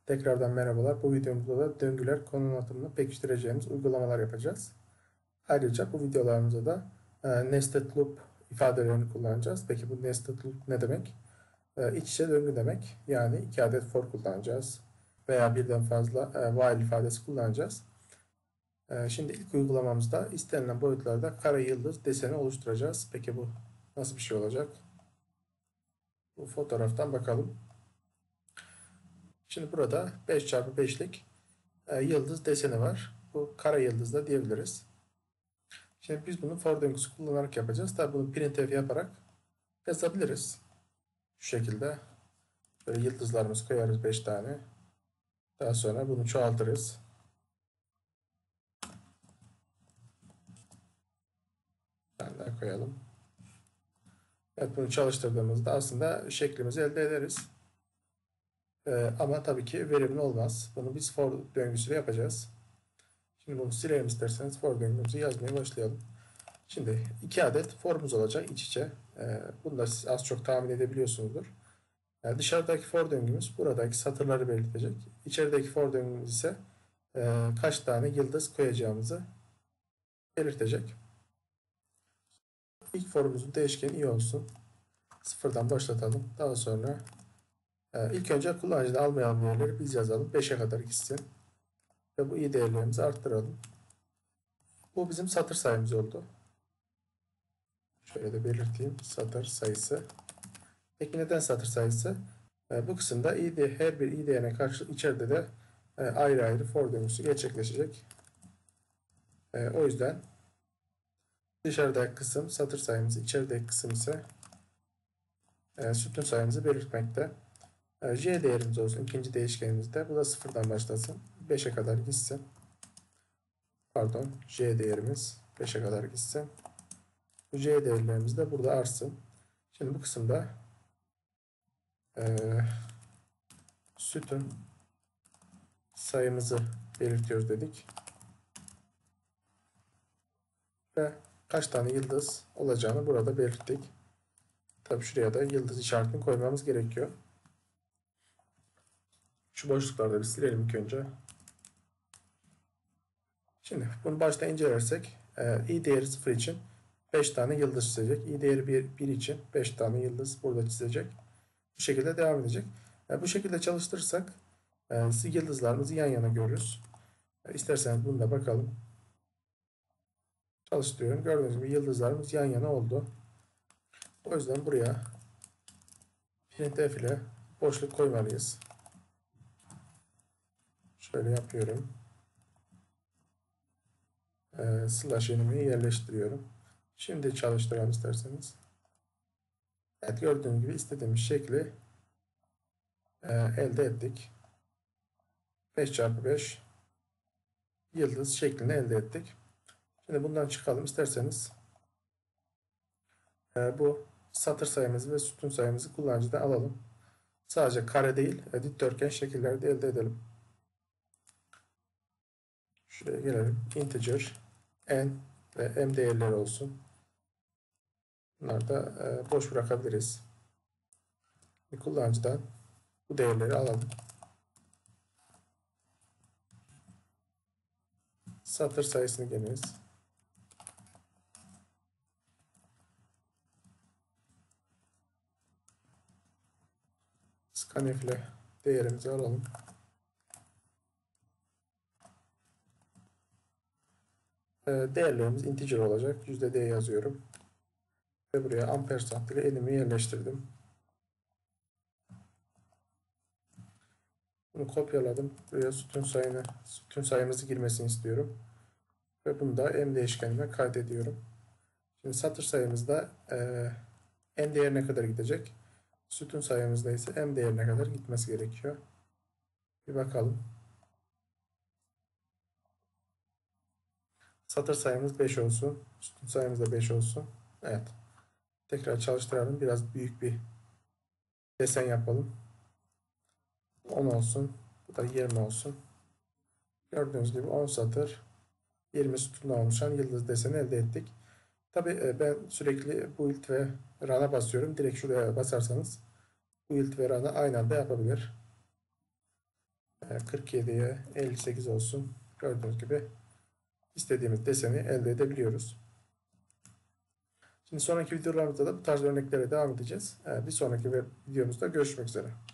Tekrardan merhabalar. Bu videomuzda da döngüler konu anlatımını pekiştireceğimiz uygulamalar yapacağız. Ayrıca bu videolarımızda da nested loop ifadelerini kullanacağız. Peki bu nested loop ne demek? İç içe döngü demek. Yani 2 adet for kullanacağız. Veya birden fazla while ifadesi kullanacağız. Şimdi ilk uygulamamızda istenilen boyutlarda kare yıldız deseni oluşturacağız. Peki bu nasıl bir şey olacak? Bu fotoğraftan bakalım. Şimdi burada 5x5'lik yıldız deseni var. Bu kare yıldız da diyebiliriz. Şimdi biz bunu for döngüsü kullanarak yapacağız. Tabi bunu printf yaparak yazabiliriz. Şu şekilde böyle yıldızlarımızı koyarız 5 tane. Daha sonra bunu çoğaltırız. Bir tane daha koyalım. Evet, bunu çalıştırdığımızda aslında şeklimizi elde ederiz. Ama tabii ki verimli olmaz. Bunu biz for döngüsüyle yapacağız. Şimdi bunu silelim isterseniz, for döngümüzü yazmaya başlayalım. Şimdi 2 adet formumuz olacak iç içe. Bunu da siz az çok tahmin edebiliyorsunuzdur. Yani dışarıdaki for döngümüz buradaki satırları belirtecek. İçerideki for döngümüz ise kaç tane yıldız koyacağımızı belirtecek. İlk forumuzun değişkeni i olsun. Sıfırdan başlatalım. Daha sonra ilk önce kullanıcıdan almayalım değerleri biz yazalım. 5'e kadar gitsin. Ve bu i değerlerimizi arttıralım. Bu bizim satır sayımız oldu. Şöyle de belirteyim. Satır sayısı. Peki neden satır sayısı? Bu kısımda her bir i değerine karşı içeride de ayrı ayrı for döngüsü gerçekleşecek. O yüzden dışarıdaki kısım satır sayımızı, içerideki kısım ise sütun sayımızı belirtmekte. J değerimiz olsun ikinci değişkenimizde. Bu da sıfırdan başlasın. 5'e kadar gitsin. Pardon, J değerimiz 5'e kadar gitsin. Bu J değerlerimiz de burada artsın. Şimdi bu kısımda sütun sayımızı belirtiyoruz dedik. Ve kaç tane yıldız olacağını burada belirttik. Tabi şuraya da yıldız işaretini koymamız gerekiyor. Şu boşlukları da bir silelim ilk önce. Şimdi bunu başta incelersek i değeri 0 için 5 tane yıldız çizecek. I değeri 1 için 5 tane yıldız burada çizecek. Bu şekilde devam edecek. Bu şekilde çalıştırırsak yıldızlarımızı yan yana görürüz. İsterseniz bunu da bakalım. Çalıştırıyorum. Gördüğünüz gibi yıldızlarımız yan yana oldu. O yüzden buraya printf ile boşluk koymalıyız. Şöyle yapıyorum. Slash enimi yerleştiriyorum. Şimdi çalıştıralım isterseniz. Evet, gördüğünüz gibi istediğimiz şekli elde ettik. 5x5 yıldız şeklini elde ettik. Şimdi bundan çıkalım isterseniz. Bu satır sayımızı ve sütun sayımızı kullanıcıdan alalım. Sadece kare değil, dikdörtgen şekillerde elde edelim. Şuraya gelelim. Integer, n ve m değerleri olsun. Bunları da boş bırakabiliriz. Kullanıcıdan bu değerleri alalım. Satır sayısını giriniz. Scanf ile değerimizi alalım. Değerlerimiz integer olacak. %d yazıyorum. Ve buraya ampersand ile enimi yerleştirdim. Bunu kopyaladım. Buraya sütun sayımızı girmesini istiyorum. Ve bunu da m değişkenime kaydediyorum. Şimdi satır sayımızda n değerine kadar gidecek. Sütun sayımızda ise m değerine kadar gitmesi gerekiyor. Bir bakalım. Satır sayımız 5 olsun. Sütun sayımız da 5 olsun. Evet. Tekrar çalıştıralım. Biraz büyük bir desen yapalım. 10 olsun. Bu da 20 olsun. Gördüğünüz gibi 10 satır 20 sütundan oluşan yıldız deseni elde ettik. Tabi ben sürekli build ve run'a basıyorum. Direkt şuraya basarsanız build ve run'ı aynı anda yapabilir. 47'ye 58 olsun. Gördüğünüz gibi istediğimiz deseni elde edebiliyoruz. Şimdi sonraki videolarımızda da bu tarz örneklere devam edeceğiz. Bir sonraki videomuzda görüşmek üzere.